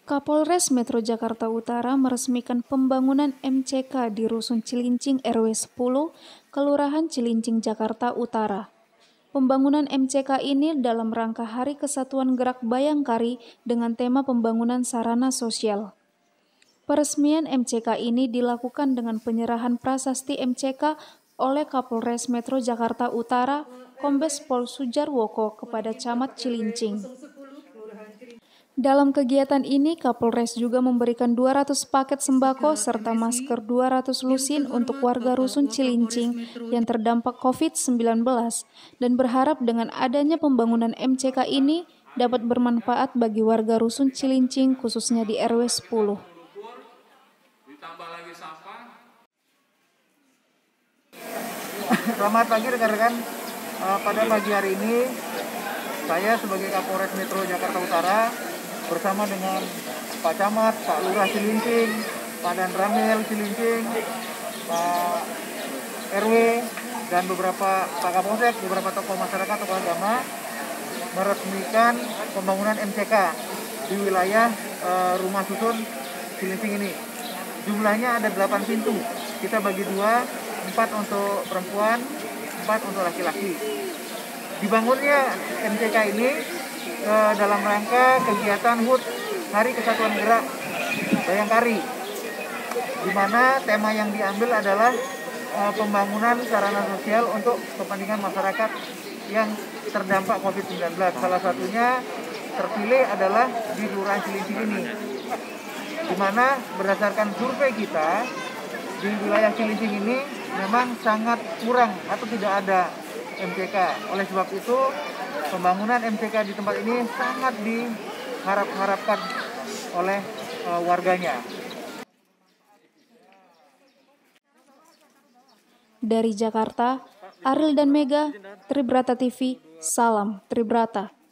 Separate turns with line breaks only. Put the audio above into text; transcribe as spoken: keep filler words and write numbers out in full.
Kapolres Metro Jakarta Utara meresmikan pembangunan M C K di Rusun Cilincing R W sepuluh, Kelurahan Cilincing, Jakarta Utara. Pembangunan M C K ini dalam rangka Hari Kesatuan Gerak Bayangkari dengan tema pembangunan sarana sosial. Peresmian M C K ini dilakukan dengan penyerahan prasasti M C K oleh Kapolres Metro Jakarta Utara, Kombes Pol Sujarwoko kepada Camat Cilincing. Dalam kegiatan ini, Kapolres juga memberikan dua ratus paket sembako serta masker dua ratus lusin untuk warga Rusun Cilincing yang terdampak covid sembilan belas dan berharap dengan adanya pembangunan M C K ini dapat bermanfaat bagi warga Rusun Cilincing khususnya di R W sepuluh.
Selamat pagi rekan-rekan. Uh, pada pagi hari ini saya sebagai Kapolres Metro Jakarta Utara bersama dengan Pak Camat, Pak Lurah Cilincing, Pak Dan Ramil Cilincing, Pak R W, dan beberapa Pak Kapolsek, beberapa tokoh masyarakat, tokoh agama meresmikan pembangunan M C K di wilayah uh, rumah susun Cilincing ini. Jumlahnya ada delapan pintu. Kita bagi dua, empat untuk perempuan, empat untuk laki-laki. Dibangunnya M C K ini eh, dalam rangka kegiatan H U T Hari Kesatuan Gerak Bayangkari, di mana tema yang diambil adalah eh, pembangunan sarana sosial untuk kepentingan masyarakat yang terdampak covid sembilan belas. Salah satunya terpilih adalah di Kelurahan Cilincing ini, di mana berdasarkan survei kita di wilayah Cilincing ini memang sangat kurang atau tidak ada M C K. Oleh sebab itu, pembangunan M C K di tempat ini sangat diharap-harapkan oleh uh, warganya.
Dari Jakarta, Ariel dan Mega, Tribrata T V, salam Tribrata.